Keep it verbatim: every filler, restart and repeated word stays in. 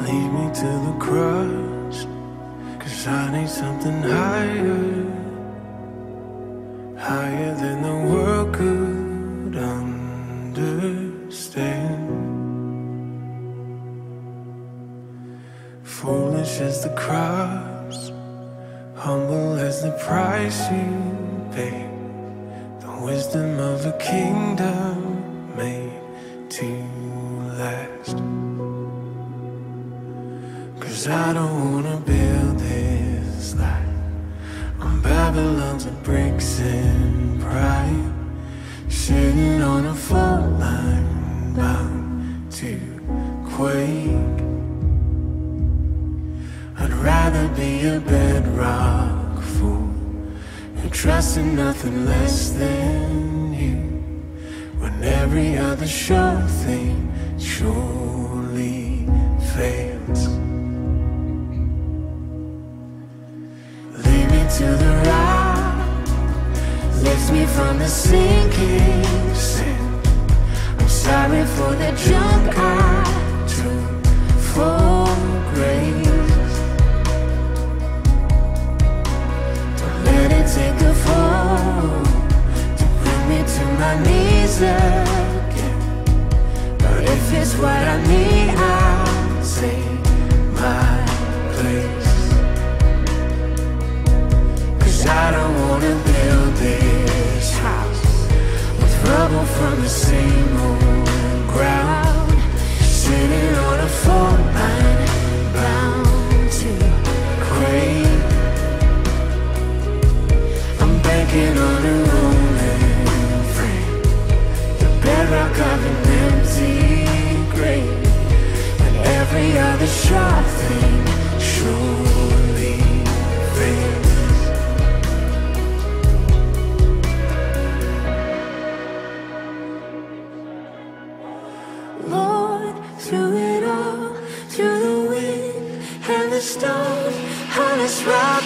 Lead me to the cross, 'cause I need something higher, higher than the world could understand. Foolish as the cross, humble as the price you pay, the wisdom of a kingdom made to last. 'Cause I don't wanna build this life on Babylon's of bricks and pride, sitting on a fault line bound to quake. I'd rather be a bedrock fool who trusts in nothing less than you, when every other sure thing surely fails. Lead me to the rock, lift me from the sinking sand. I'm sorry for the junk I took for grace. Don't let it take a fall to bring me to my knees again. But if it's what I need, I'll take my place. 'Cause I don't wanna build this house with rubble from the same old ground, sitting on a fault line bound to quake. I'm banking on a rolling frame, the bedrock of an empty grave, and every other sharp thing surely fails. Lord, through it all, through the wind and the storm, honest rock.